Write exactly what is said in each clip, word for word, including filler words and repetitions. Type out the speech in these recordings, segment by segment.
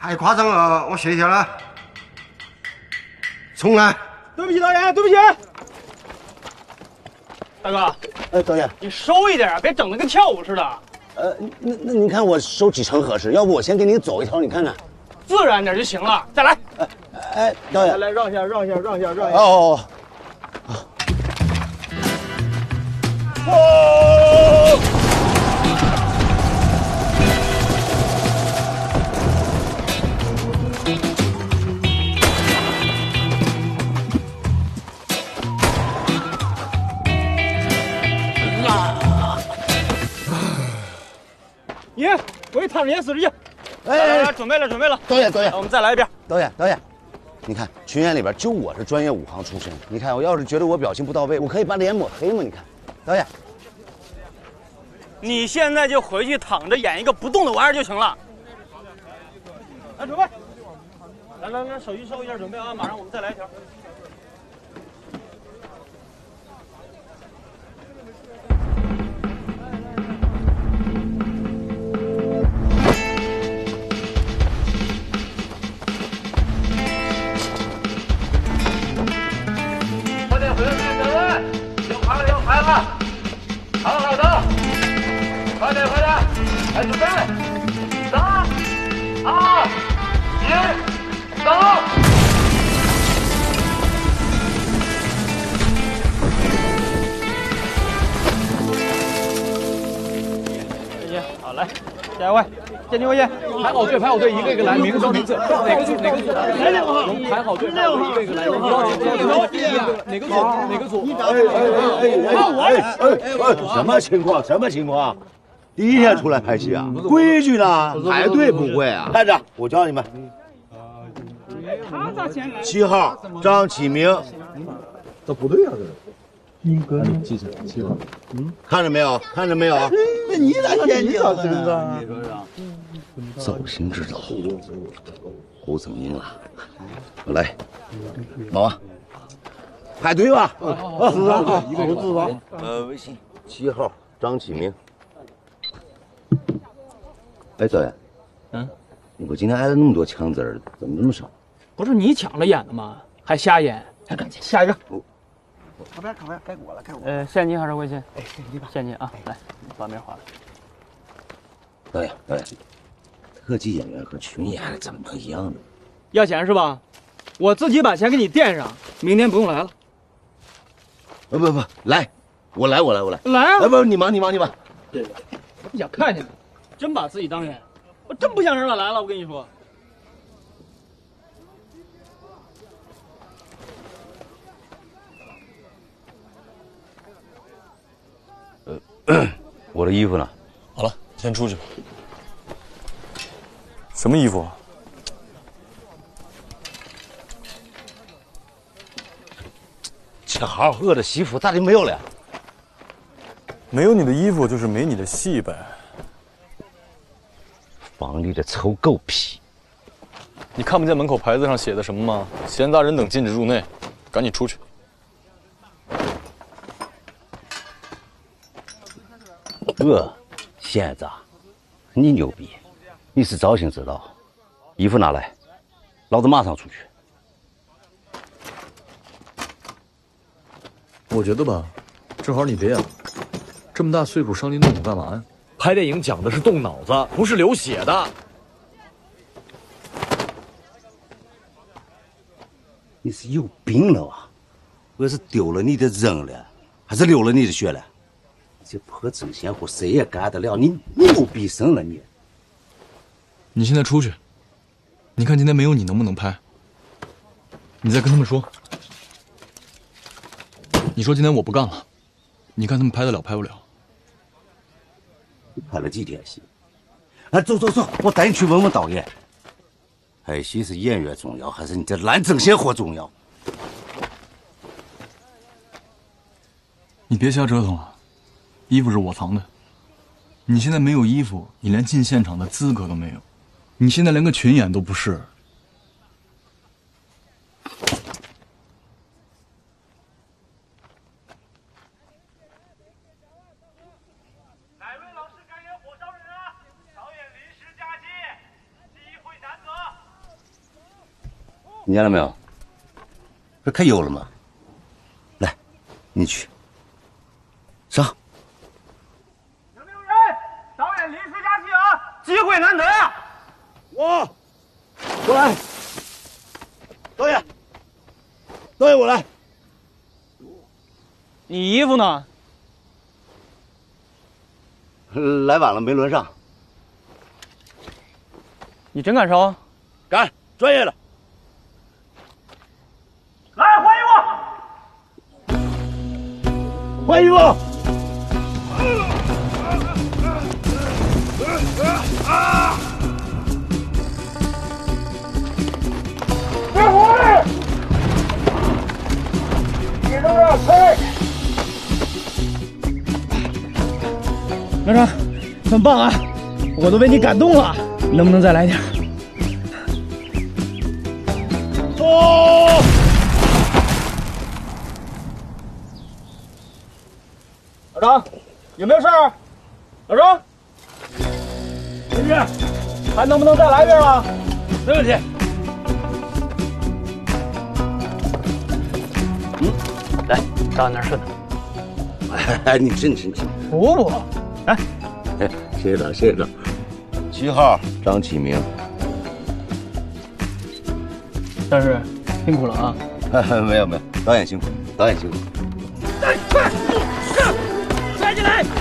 太夸张了，我谢谢了。重来。 对不起，导演，对不起。大哥， 哎，导演， 你收一点，别整的跟跳舞似的。 呃，那那你看我收几成合适？要不我先给你走一条，你看看。 自然点就行了。再来。 哎哎，导演， 来来，让一下，让一下，让一下，让一下。 哦哦哦。哦。 你回探着演四十集。 哎， 来来，准备了，准备了。 导演，导演， 我们再来一遍。 导演，导演，你看群演里边就我是专业武行出身，你看我要是觉得我表情不到位，我可以把脸抹黑吗？你看，导演， 你现在就回去躺着演一个不动的玩意儿就行了。来，准备。来来来，手机收一下，准备啊，马上我们再来一条。 好好的，快点快点，来准备，三、二、一，走！ 好，来，下一位，建军位先， 排好队，排好队，一个一个来，名字名字，哪个组哪个组？来两个号，排好队，排好队，一个一个来，标记标记，哪个组哪个组？ 哎哎哎哎哎，什么情况？什么情况？第一天出来拍戏啊？规矩呢？排队不会啊？看着，我教你们。七号张启明， 这不对啊，这。 英哥，记着，七号。嗯，看着没有？看着没有？ 那你咋先进了呢？ 走心之道，胡子明啊！来，老王，排队吧。啊，是啊，一个有字吧？呃，微信七号张启明。哎，导演， 嗯， 我今天挨了那么多枪子儿，怎么这么少？ 不是你抢着演的吗？还瞎演？还敢下一个。 靠边靠边，该我了该我了。 呃，现金还是微信？ 哎，现金吧。 现金啊，来，把名划了。 导演，导演，特技演员和群演的怎么能一样呢？ 要钱是吧？我自己把钱给你垫上，明天不用来了。 不不不，来，我来我来我来。 来啊！ 哎不，你忙你忙你忙。 对，我不想看见你，真把自己当人，我真不像人了。来了，我跟你说。 我的衣服呢？ 好了，先出去。什么衣服啊？ 这好好饿的媳妇咋就没有了？ 没有你的衣服就是没你的戏呗。 房里的臭狗屁！ 你看不见门口牌子上写的什么吗？闲杂人等禁止入内，赶紧出去。 这现在你牛逼，你是造型知道。衣服拿来，老子马上出去。 我觉得吧，正好你别演了，这么大岁数伤筋动骨干嘛呀？拍电影讲的是动脑子，不是流血的。 你是有病了啊！我是丢了你的人了，还是流了你的血了？ 这破针线活谁也干得了，你牛逼神了你！ 你现在出去，你看今天没有你能不能拍？你再跟他们说，你说今天我不干了，你看他们拍得了拍不了？ 你拍了几天戏？哎，走走走，我带你去问问导演，拍戏是演员重要，还是你这烂针线活重要？ 你别瞎折腾了。 衣服是我藏的，你现在没有衣服，你连进现场的资格都没有，你现在连个群演都不是。 哪位老师敢演火烧人啊？导演临时加戏，机会难得。 你见了没有？不是可有了吗？来，你去上。 有没有人？导演临时加戏啊，机会难得呀！ 我，我来。导演，导演，我来。 你衣服呢？ 来晚了，没轮上。 你真敢烧？ 敢，专业的。 来换衣服！ 换衣服！ 别回！你都要开！ 苗成，很棒啊！我都被你感动了，能不能再来点？ 哦！ 老张，有没有事儿？老张， 进去， 还能不能再来一遍啊？ 没问题。 嗯，来，导演那儿顺哎，你真真真。 不不，来， 哎，谢谢长，谢谢长。七号张启明。 但是辛苦了啊！ 没有没有，导演辛苦，导演辛苦。 来，快，上，拽进来！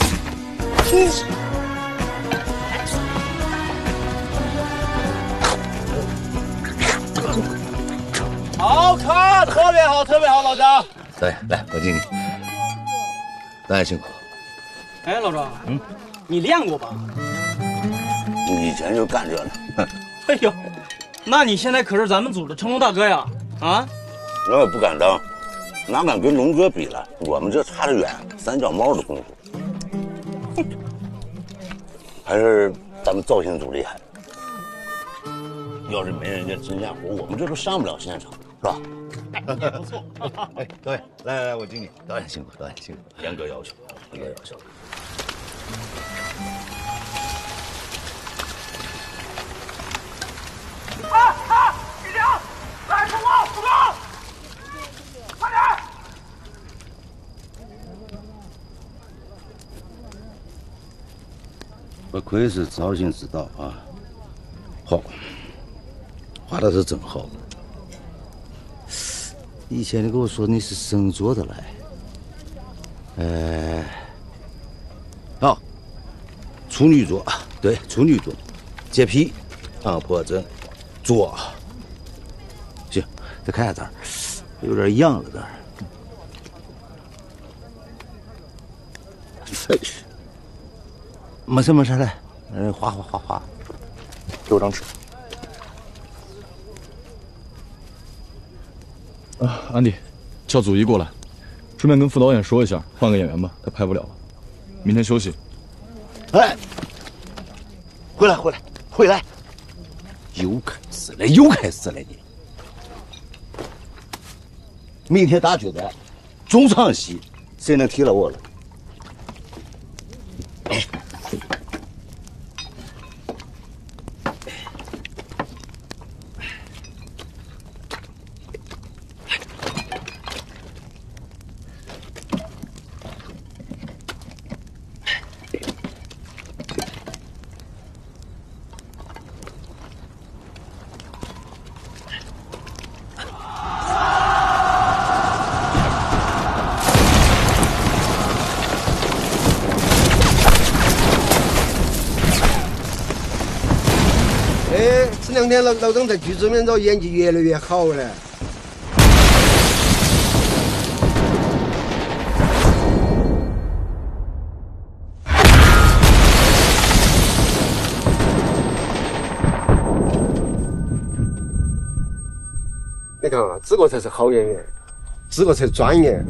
好看，特别好，特别好，老张。 导演，来，我敬你。导演辛苦。 哎，老张，嗯，你练过吧？ 以前就干这呢。 哎呦，那你现在可是咱们组的成龙大哥呀！啊？ 那我不敢当，哪敢跟龙哥比了？我们这差得远，三脚猫的功夫。还是咱们造型组厉害。要是没人家针线活，我们这都上不了现场，是吧？ 也不错。 哎，导演，来来来，我敬你。导演辛苦，导演辛苦，严格要求，严格要求。 啊啊！李良，来助攻，助攻！快点！ 不愧是造型指导啊，好，画的是真好。以前你跟我说你是省做的来，呃，好，处女座，对，处女座，洁癖，强迫症，作。行，再看下这儿，有点痒了这儿。真是，没事没事来，嗯，画画画画， 给我张纸。啊，安迪，叫祖一过来，顺便跟副导演说一下，换个演员吧，他拍不了了，明天休息。 哎，回来回来回来，又开始了又开始了你！明天大决战，中场戏，谁能替了我了？哎。 哎，这两天老老张在剧组里面，这演技越来越好了。你看啊，这个才是好演员，这个才专业。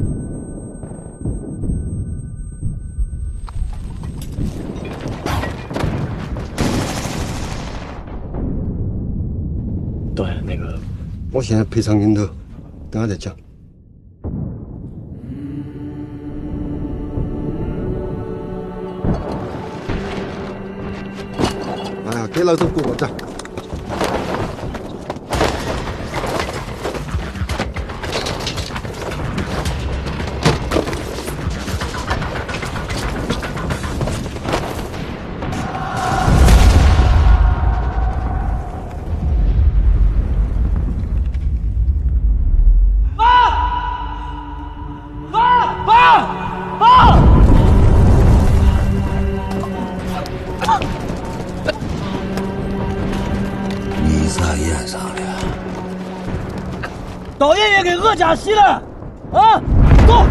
导演，那个， 我现在赔偿镜头，等下再讲。哎呀，给老周鼓个掌。 你咋演上了？ 导演也给恶假戏了，啊，走！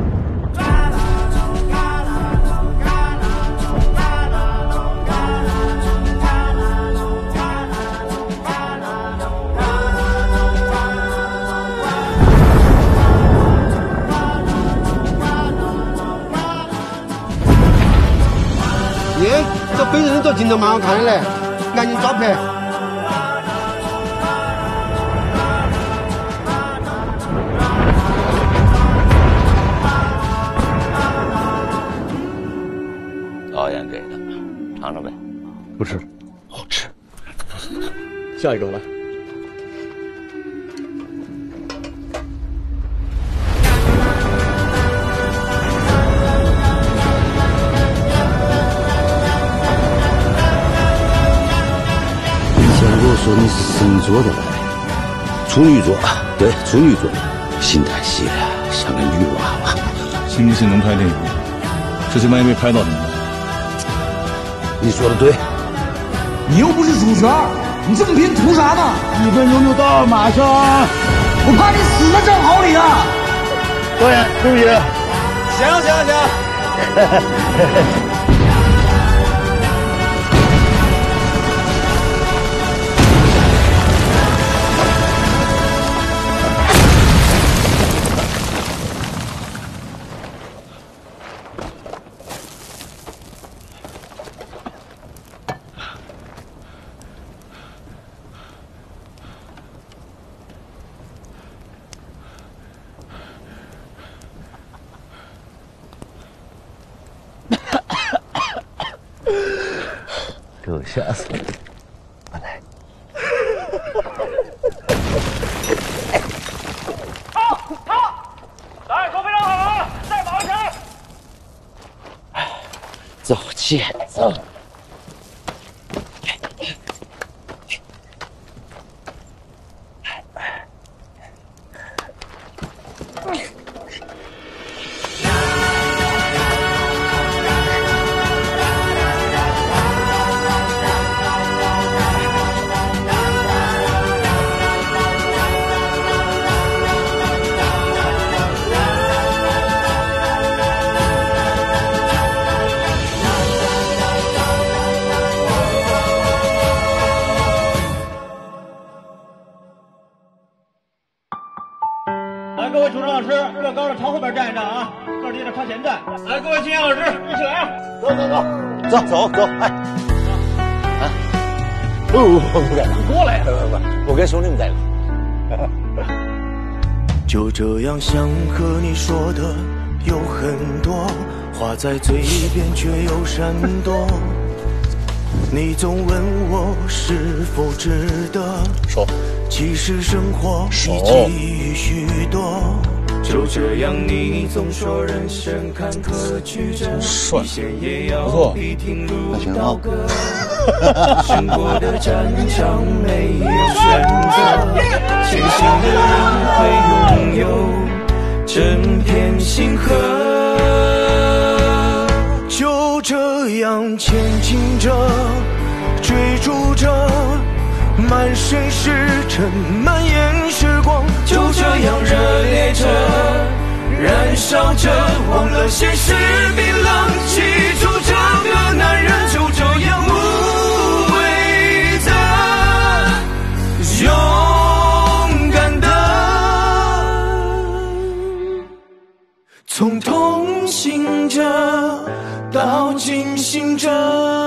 耶，这本人做镜头蛮好看的嘞，赶紧抓拍。 导演给的，尝尝呗。 不吃， 好吃。 下一个来。 说你是神座的，处女座，对，处女座，心太细了，像个女娃娃。 信不信能拍电影？这些万一被拍到怎么办？ 你说的对， 你又不是主角，你这么拼图啥呢？一分钟就到了，马上，我怕你死在正好里啊！ 导演，对不起。 行行行。 给我吓死了！我来。 好，好，导演说非常好啊，再往前。 走，起，走。 来，各位主持老师，个高的朝后边站一站啊，个低的靠前站。来，各位金岩老师，一起来啊！走走走， 走走走，哎，啊，不不不不敢，过来，不不不，我跟兄弟们在一块。 就这样想和你说的有很多，话在嘴边却又闪躲。你总问我是否值得， 手， 其实生活已给予许多。就这样，你总说人生坎坷曲折，一些也要比听路刀割。胜过的战场没有选择，前行的人会拥有整片星河。就这样前进着，追逐着，满身是尘，蔓延时光。就这样热烈着，燃烧着，忘了现实冰冷。记住这个男人就这样无畏的，勇敢的，从同行着到惊醒着。